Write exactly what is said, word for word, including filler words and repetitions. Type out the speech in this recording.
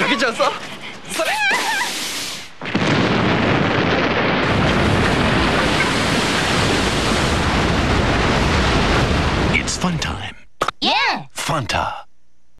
かけちゃうぞ。それ。 It's fun time. Yeah. Fanta.